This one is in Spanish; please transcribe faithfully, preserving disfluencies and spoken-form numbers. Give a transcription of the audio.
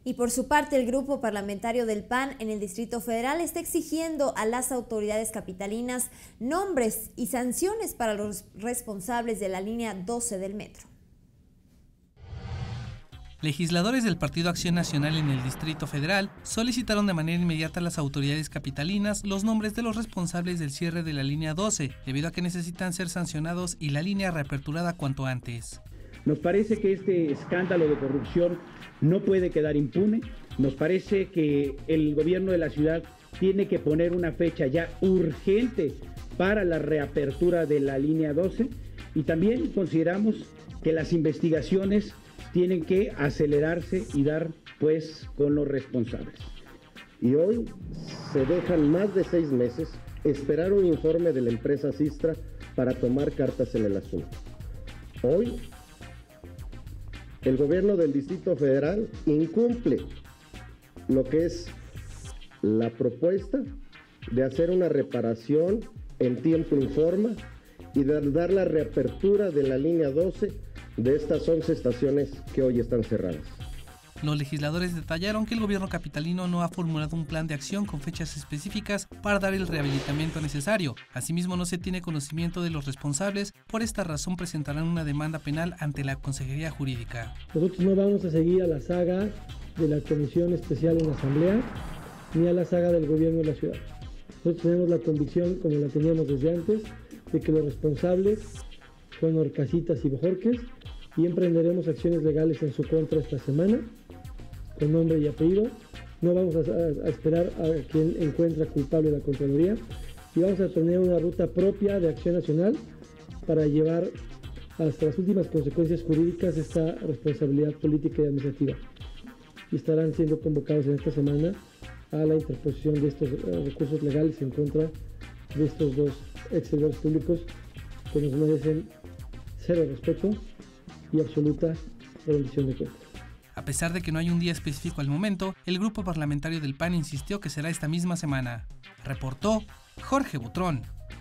Y por su parte, el grupo parlamentario del P A N en el Distrito Federal está exigiendo a las autoridades capitalinas nombres y sanciones para los responsables de la línea doce del metro. Legisladores del Partido Acción Nacional en el Distrito Federal solicitaron de manera inmediata a las autoridades capitalinas los nombres de los responsables del cierre de la línea doce, debido a que necesitan ser sancionados y la línea reaperturada cuanto antes. Nos parece que este escándalo de corrupción no puede quedar impune. Nos parece que el gobierno de la ciudad tiene que poner una fecha ya urgente para la reapertura de la línea doce, y también consideramos que las investigaciones tienen que acelerarse y dar pues con los responsables. Y hoy se dejan más de seis meses esperar un informe de la empresa Sistra para tomar cartas en el asunto. Hoy el gobierno del Distrito Federal incumple lo que es la propuesta de hacer una reparación en tiempo y forma y de dar la reapertura de la línea doce de estas once estaciones que hoy están cerradas. Los legisladores detallaron que el gobierno capitalino no ha formulado un plan de acción con fechas específicas para dar el rehabilitamiento necesario. Asimismo, no se tiene conocimiento de los responsables. Por esta razón presentarán una demanda penal ante la Consejería Jurídica. Nosotros no vamos a seguir a la saga de la Comisión Especial en la Asamblea ni a la saga del gobierno de la ciudad. Nosotros tenemos la convicción, como la teníamos desde antes, de que los responsables son Horcasitas y Bojorques, y emprenderemos acciones legales en su contra esta semana, con nombre y apellido. No vamos a, a, a esperar a quien encuentra culpable la Contraloría, y vamos a tener una ruta propia de acción nacional para llevar hasta las últimas consecuencias jurídicas esta responsabilidad política y administrativa. Y estarán siendo convocados en esta semana a la interposición de estos uh, recursos legales en contra de estos dos ex servidores públicos que nos merecen cero respeto y absoluta rendición de cuentas. A pesar de que no hay un día específico al momento, el grupo parlamentario del P A N insistió que será esta misma semana. Reportó Jorge Butrón.